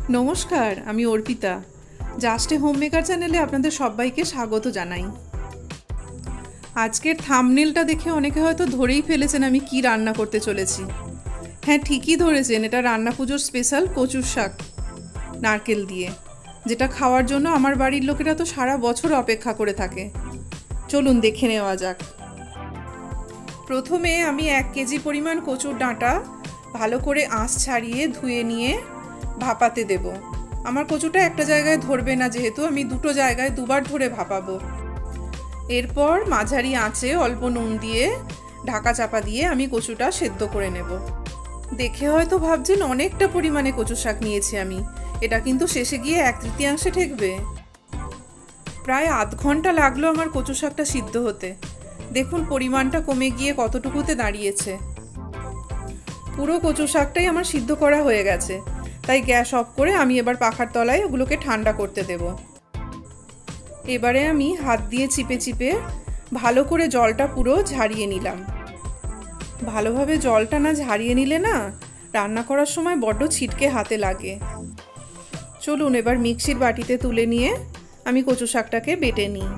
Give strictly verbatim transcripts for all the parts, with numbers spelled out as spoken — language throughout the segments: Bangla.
নমস্কার, আমি অর্পিতা। জাস্ট এ হোমমেকার চ্যানেলে আপনাদের সবাইকে স্বাগত জানাই। আজকের থাম্বনেলটা দেখে অনেকে হয়তো ধরেই ফেলেছেন আমি কি রান্না করতে চলেছি। হ্যাঁ, ঠিকই ধরেছেন, এটা রান্না পুজোর স্পেশাল কচুর শাক নারকেল দিয়ে, যেটা খাওয়ার জন্য আমার বাড়ির লোকেরা তো সারা বছর অপেক্ষা করে থাকে। চলুন দেখে নেওয়া যাক। প্রথমে আমি এক কেজি পরিমাণ কচুর ডাঁটা ভালো করে আঁশ ছাড়িয়ে ধুয়ে নিয়ে ভাপাতে দেব। আমার কচুটা একটা জায়গায় ধরবে না, যেহেতু আমি দুটো জায়গায় দুবার ধরে ভাপাবো। এরপর মাঝারি আঁচে অল্প নুন দিয়ে ঢাকা চাপা দিয়ে আমি কচুটা সেদ্ধ করে নেব। দেখে হয়তো ভাবছেন অনেকটা পরিমাণে কচু শাক নিয়েছি আমি, এটা কিন্তু শেষে গিয়ে এক তৃতীয়াংশে ঠেকবে। প্রায় আধ ঘন্টা লাগলো আমার কচু শাকটা সিদ্ধ হতে। দেখুন পরিমাণটা কমে গিয়ে কতটুকুতে দাঁড়িয়েছে। পুরো কচু শাকটাই আমার সিদ্ধ করা হয়ে গেছে, তাই গ্যাস অফ করে আমি এবার পাখার তলায় ওগুলোকে ঠান্ডা করতে দেব। এবারে আমি হাত দিয়ে চিপে চিপে ভালো করে জলটা পুরো ঝারিয়ে নিলাম। ভালোভাবে জলটা না ঝারিয়ে নিলে না রান্না করার সময় বড্ড ছিটকে হাতে লাগে। চলুন এবার মিক্সির বাটিতে তুলে নিয়ে আমি কচু শাকটাকে বেটে নিই।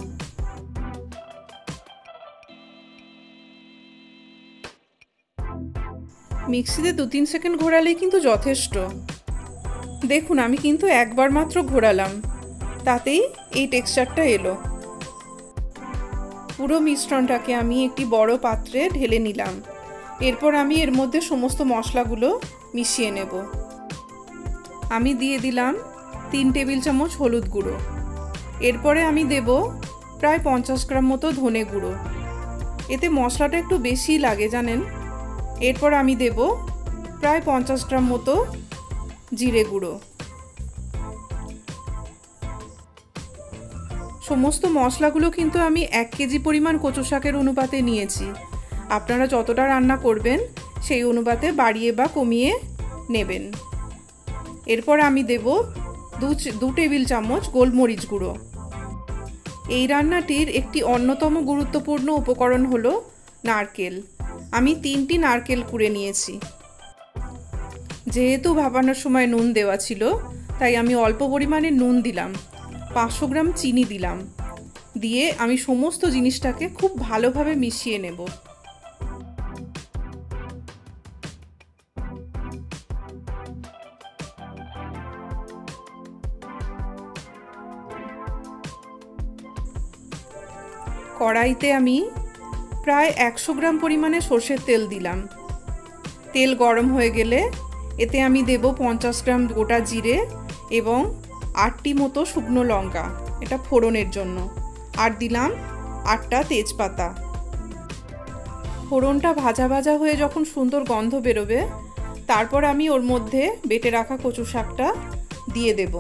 মিক্সিতে দু তিন সেকেন্ড ঘোরালেই কিন্তু যথেষ্ট। দেখুন আমি কিন্তু একবার মাত্র ঘোরালাম, তাতেই এই টেক্সচারটা এলো। পুরো মিশ্রণটাকে আমি একটি বড় পাত্রে ঢেলে নিলাম। এরপর আমি এর মধ্যে সমস্ত মশলাগুলো মিশিয়ে নেব। আমি দিয়ে দিলাম তিন টেবিল চামচ হলুদ গুঁড়ো। এরপরে আমি দেব প্রায় পঞ্চাশ গ্রাম মতো ধনে গুঁড়ো। এতে মশলাটা একটু বেশি লাগে জানেন। এরপর আমি দেব প্রায় পঞ্চাশ গ্রাম মতো জিরে গুঁড়ো। সমস্ত মশলাগুলো কিন্তু আমি এক কেজি পরিমাণ কচু শাকের অনুপাতে নিয়েছি। আপনারা যতটা রান্না করবেন সেই অনুপাতে বাড়িয়ে বা কমিয়ে নেবেন। এরপর আমি দেব দু দু টেবিল চামচ গোলমরিচ গুঁড়ো। এই রান্নাটির একটি অন্যতম গুরুত্বপূর্ণ উপকরণ হলো নারকেল। আমি তিনটি নারকেল কুড়ে নিয়েছি। যেহেতু ভাপানোর সময় নুন দেওয়া ছিল, তাই আমি অল্প পরিমাণে নুন দিলাম, পাঁচশো গ্রাম চিনি দিলাম। দিয়ে আমি সমস্ত জিনিসটাকে খুব ভালোভাবে মিশিয়ে নেব। কড়াইতে আমি প্রায় একশো গ্রাম পরিমাণে সর্ষের তেল দিলাম। তেল গরম হয়ে গেলে এতে আমি দেব পঞ্চাশ গ্রাম গোটা জিরে এবং আটটি মতো শুকনো লঙ্কা, এটা ফোড়নের জন্য। আর দিলাম আটটা তেজপাতা। ফোড়নটা ভাজা ভাজা হয়ে যখন সুন্দর গন্ধ বেরোবে, তারপর আমি ওর মধ্যে বেটে রাখা কচু শাকটা দিয়ে দেব।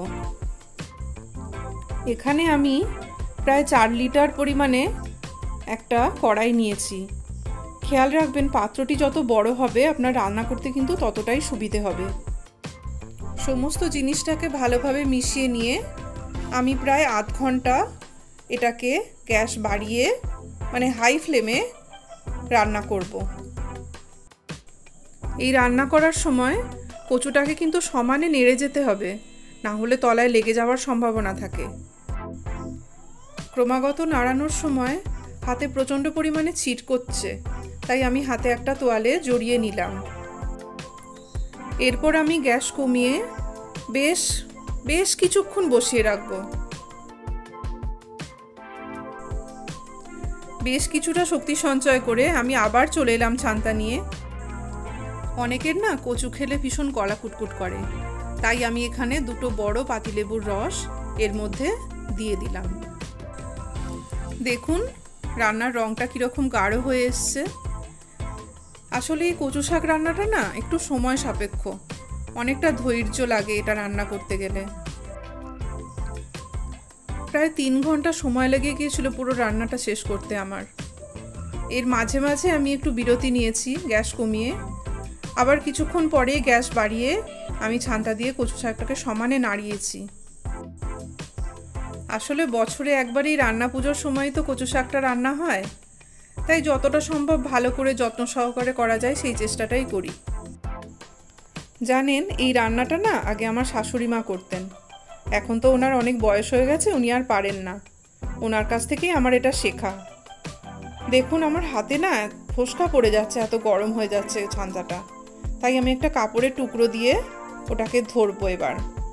এখানে আমি প্রায় চার লিটার পরিমাণে একটা কড়াই নিয়েছি। খেয়াল রাখবেন পাত্রটি যত বড় হবে আপনার রান্না করতে কিন্তু ততটাই সুবিধে হবে। সমস্ত জিনিসটাকে ভালোভাবে মিশিয়ে নিয়ে আমি প্রায় আধ ঘন্টা এটাকে গ্যাস বাড়িয়ে মানে হাই ফ্লেমে রান্না করব। এই রান্না করার সময় কচুটাকে কিন্তু সমানে নেড়ে যেতে হবে, না হলে তলায় লেগে যাওয়ার সম্ভাবনা থাকে। ক্রমাগত নাড়ানোর সময় হাতে প্রচণ্ড পরিমাণে ছিট করছে, তাই আমি হাতে একটা তোয়ালে জড়িয়ে নিলাম। এরপর আমি গ্যাস কমিয়ে বেশ বেশ কিছুক্ষণ বসিয়ে রাখবো। বেশ কিছুটা শক্তি সঞ্চয় করে আমি আবার চলে এলাম ছান্তা নিয়ে। অনেকের না কচু খেলে ভীষণ গলা কুটকুট করে, তাই আমি এখানে দুটো বড় পাতিলেবুর রস এর মধ্যে দিয়ে দিলাম। দেখুন রান্নার রঙটা কীরকম গাঢ় হয়ে এসছে। আসলে এই কচু শাক রান্নাটা না একটু সময় সাপেক্ষ, অনেকটা ধৈর্য লাগে এটা রান্না করতে গেলে। প্রায় তিন ঘন্টা সময় লেগে গিয়েছিল পুরো রান্নাটা শেষ করতে আমার। এর মাঝে মাঝে আমি একটু বিরতি নিয়েছি গ্যাস কমিয়ে, আবার কিছুক্ষণ পরে গ্যাস বাড়িয়ে আমি ছান্তা দিয়ে কচু শাকটাকে সমানে নাড়িয়েছি। আসলে বছরে একবারই রান্না পুজোর সময় তো কচু শাকটা রান্না হয়, তাই যতটা সম্ভব ভালো করে যত্ন সহকারে করা যায় সেই চেষ্টাটাই করি। জানেন, এই রান্নাটা না আগে আমার শাশুড়ি মা করতেন। এখন তো ওনার অনেক বয়স হয়ে গেছে, উনি আর পারেন না। ওনার কাছ থেকেই আমার এটা শেখা। দেখুন আমার হাতে না ফোসকা পড়ে যাচ্ছে, এত গরম হয়ে যাচ্ছে ছাঁচাটা। তাই আমি একটা কাপড়ের টুকরো দিয়ে ওটাকে ধরবো এবার।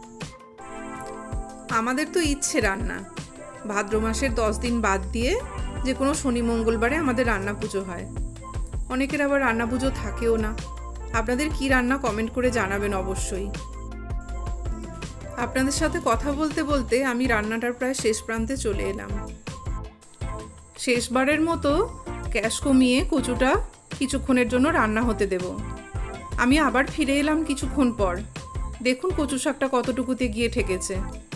আমাদের তো ইচ্ছে রান্না, ভাদ্র মাসের দশ দিন বাদ দিয়ে যে কোনো শনি মঙ্গলবারে আমাদের রান্না পুজো হয়। অনেকের আবার রান্না পুজো থাকেও না। আপনাদের কি রান্না কমেন্ট করে জানাবেন অবশ্যই। আপনাদের সাথে কথা বলতে বলতে আমি রান্নাটার প্রায় শেষ প্রান্তে চলে এলাম। শেষবারের মতো গ্যাস কমিয়ে কচুটা কিছুক্ষণের জন্য রান্না হতে দেব। আমি আবার ফিরে এলাম কিছুক্ষণ পর। দেখুন কচু শাকটা কতটুকুতে গিয়ে ঠেকেছে।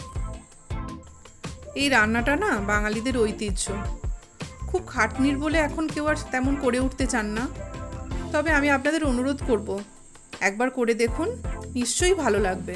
এই রান্নাটা না বাঙালিদের ঐতিহ্য। খুব খাটনির বলে এখন কেউ আর তেমন করে উঠতে চান না। তবে আমি আপনাদের অনুরোধ করব, একবার করে দেখুন, নিশ্চয়ই ভালো লাগবে।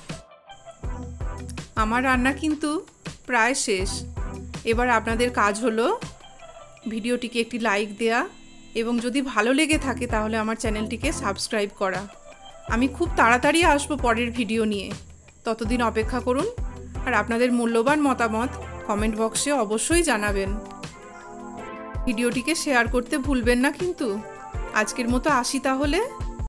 আমার রান্না কিন্তু প্রায় শেষ। এবার আপনাদের কাজ হলো ভিডিওটিকে একটি লাইক দেয়া এবং যদি ভালো লেগে থাকে তাহলে আমার চ্যানেলটিকে সাবস্ক্রাইব করা। আমি খুব তাড়াতাড়ি আসবো পরের ভিডিও নিয়ে। ততদিন অপেক্ষা করুন আর আপনাদের মূল্যবান মতামত কমেন্ট বক্সে অবশ্যই জানাবেন। ভিডিওটিকে শেয়ার করতে ভুলবেন না কিন্তু। আজকের মতো আসি তাহলে।